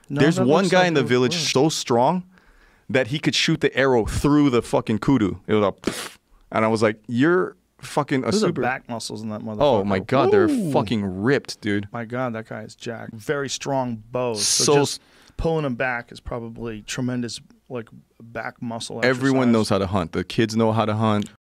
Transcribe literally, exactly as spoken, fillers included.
No, There's that one looks guy like in the a village bird. so strong that he could shoot the arrow through the fucking kudu. It was a, and I was like, "You're fucking a There's super." the back muscles in that motherfucker. Oh my god, they're Woo! fucking ripped, dude. My god, that guy is jacked. Very strong bows. So, So just pulling him back is probably tremendous, like back muscle. Everyone exercise. knows how to hunt. The kids know how to hunt.